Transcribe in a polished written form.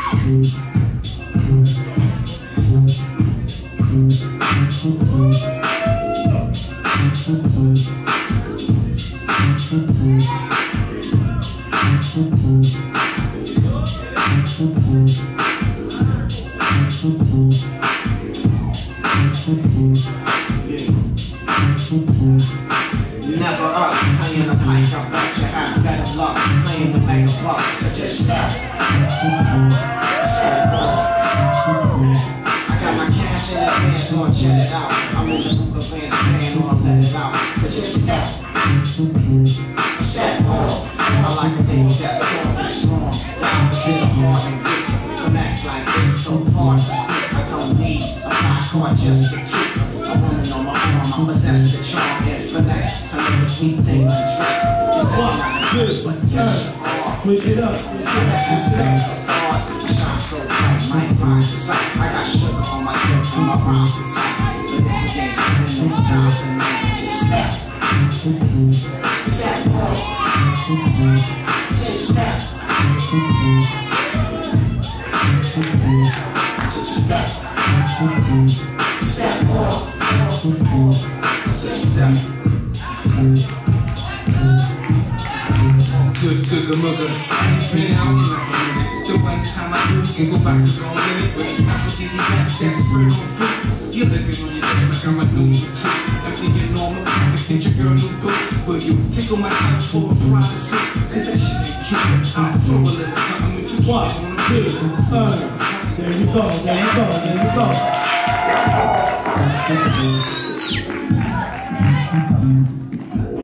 Never us, playing the mic, I bet you have better luck. Playing the mega buck, so just step. I got my cash in advance, so jet it out. I'm in the hookah fans, paying on let it out. So just step. Step off. I like a thing that's soft and strong. Down to sit hard and weak. Connect like this, so hard to speak. I don't need a black heart just to keep a woman on my arm. I possess the charm and finesse to make a sweet thing undress. It's not good, but yes, you are. Switch it up. Stars shine so bright, might find the sight. I got sugar on my tip and my rhymes are tight. But if we ain't spending no time tonight, just step. Step off. Just step. Just step. Step off. Just step. Good, mugger. I ain't been out in like a minute. The one time I do, can go back to zone limit. But it's not for dizzy rats, that's spread on foot. You're living on your left like I'm a new recruit. I'm thinking normal, I can get your girl new books. But you tickle my time for a private suit. Cause that shit ain't cute. I'll throw a little something if you One, two, son. There you go, there you go, there you go.